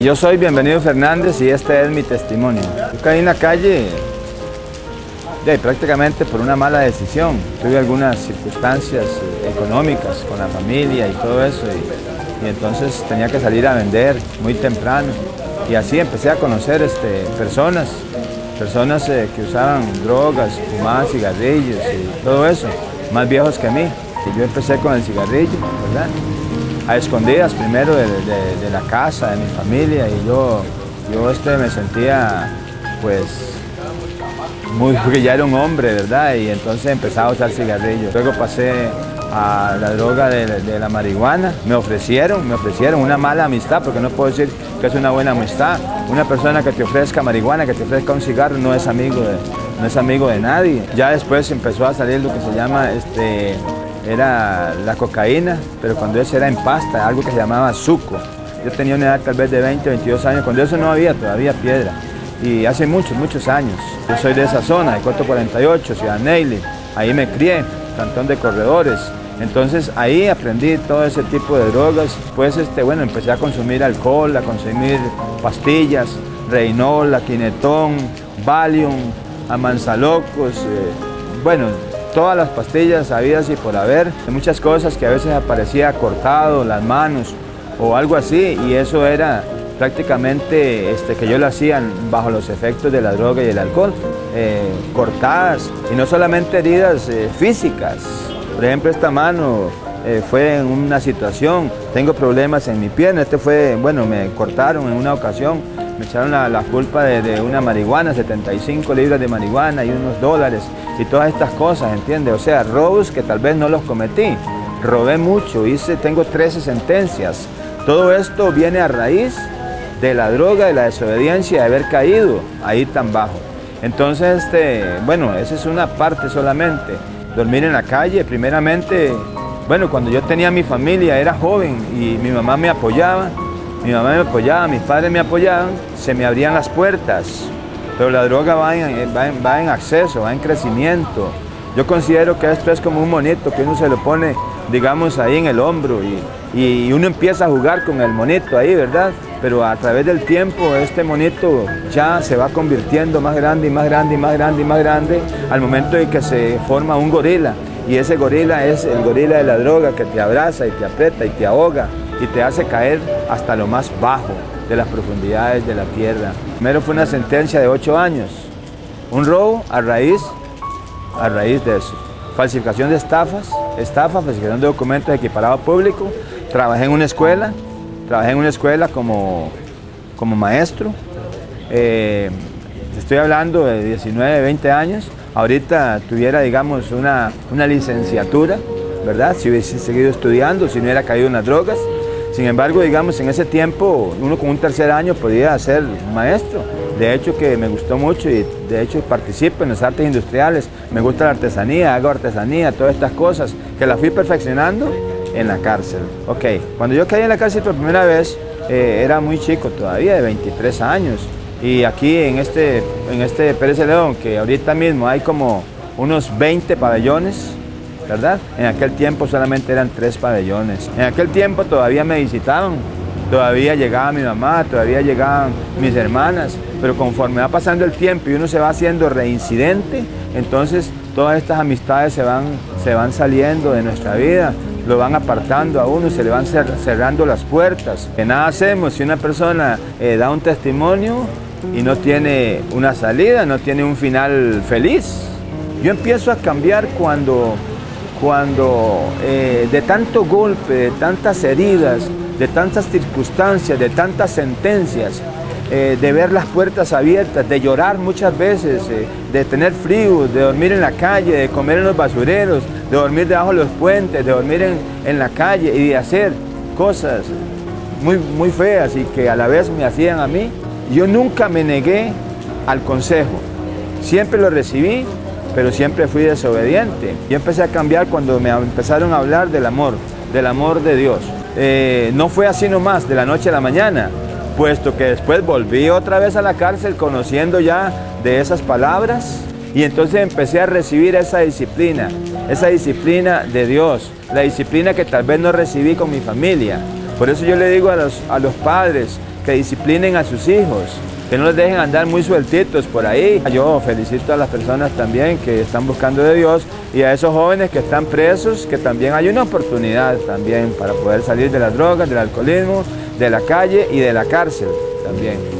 Yo soy Bienvenido Fernández y este es mi testimonio. Yo caí en la calle prácticamente por una mala decisión. Tuve algunas circunstancias económicas con la familia y todo eso y entonces tenía que salir a vender muy temprano y así empecé a conocer personas que usaban drogas, fumaban cigarrillos y todo eso, más viejos que mí. Y yo empecé con el cigarrillo, ¿verdad? A escondidas primero de la casa, de mi familia, y yo me sentía pues porque ya era un hombre, ¿verdad? Y entonces empezaba a usar cigarrillos. Luego pasé a la droga de la marihuana. Me ofrecieron una mala amistad, porque no puedo decir que es una buena amistad. Una persona que te ofrezca marihuana, que te ofrezca un cigarro, no es amigo de nadie. Ya después empezó a salir lo que se llama era la cocaína, pero cuando eso era en pasta, algo que se llamaba suco. Yo tenía una edad tal vez de 20, 22 años, cuando eso no había todavía piedra. Y hace muchos años. Yo soy de esa zona, de Coto 48, Ciudad Neyli. Ahí me crié, Cantón de Corredores. Entonces ahí aprendí todo ese tipo de drogas. Pues empecé a consumir alcohol, a consumir pastillas, Reynol, Quinetón, Valium, Amansalocos, todas las pastillas habidas y por haber. Muchas cosas que a veces aparecía cortado, las manos o algo así, y eso era prácticamente que yo lo hacía bajo los efectos de la droga y el alcohol, cortadas, y no solamente heridas físicas. Por ejemplo, esta mano fue en una situación, tengo problemas en mi pierna, me cortaron en una ocasión, me echaron la culpa de una marihuana, 75 libras de marihuana y unos dólares y todas estas cosas, ¿entiendes? O sea, robos que tal vez no los cometí, robé mucho, tengo 13 sentencias. Todo esto viene a raíz de la droga, de la desobediencia, de haber caído ahí tan bajo. Entonces, esa es una parte solamente. Dormir en la calle, primeramente, cuando yo tenía mi familia, era joven y mi mamá me apoyaba, mis padres me apoyaban, se me abrían las puertas, pero la droga va en acceso, va en crecimiento. Yo considero que esto es como un monito que uno se lo pone, digamos, ahí en el hombro y uno empieza a jugar con el monito ahí, ¿verdad? Pero a través del tiempo este monito ya se va convirtiendo más grande y más grande y más grande y más grande al momento en que se forma un gorila. Y ese gorila es el gorila de la droga que te abraza y te aprieta y te ahoga y te hace caer hasta lo más bajo de las profundidades de la tierra. Primero fue una sentencia de 8 años, un robo a raíz de eso. Falsificación de estafa, falsificación de documentos equiparados público. Trabajé en una escuela como maestro. Estoy hablando de 19, 20 años. Ahorita tuviera, digamos, una licenciatura, ¿verdad? Si hubiese seguido estudiando, si no hubiera caído en las drogas. Sin embargo, digamos, en ese tiempo, uno con un tercer año podía ser maestro. De hecho, que me gustó mucho y de hecho participo en las artes industriales. Me gusta la artesanía, hago artesanía, todas estas cosas que las fui perfeccionando en la cárcel. Ok, cuando yo caí en la cárcel por primera vez, era muy chico todavía, de 23 años. Y aquí en este Pérez Celedón, que ahorita mismo hay como unos 20 pabellones, ¿verdad? En aquel tiempo solamente eran 3 pabellones. En aquel tiempo todavía me visitaban, todavía llegaba mi mamá, todavía llegaban mis hermanas, pero conforme va pasando el tiempo y uno se va haciendo reincidente, entonces todas estas amistades se van saliendo de nuestra vida, lo van apartando a uno, se le van cerrando las puertas. Que nada hacemos si una persona da un testimonio y no tiene una salida, no tiene un final feliz. Yo empiezo a cambiar cuando de tanto golpe, de tantas heridas, de tantas circunstancias, de tantas sentencias, de ver las puertas abiertas, de llorar muchas veces, de tener frío, de dormir en la calle, de comer en los basureros, de dormir debajo de los puentes, de dormir en la calle y de hacer cosas muy feas y que a la vez me hacían a mí. Yo nunca me negué al consejo, siempre lo recibí, pero siempre fui desobediente. Yo empecé a cambiar cuando me empezaron a hablar del amor de Dios. No fue así nomás, de la noche a la mañana, puesto que después volví otra vez a la cárcel conociendo ya de esas palabras y entonces empecé a recibir esa disciplina de Dios, la disciplina que tal vez no recibí con mi familia. Por eso yo le digo a los padres que disciplinen a sus hijos, que no los dejen andar muy sueltitos por ahí. Yo felicito a las personas también que están buscando de Dios y a esos jóvenes que están presos, que también hay una oportunidad también para poder salir de las drogas, del alcoholismo, de la calle y de la cárcel también.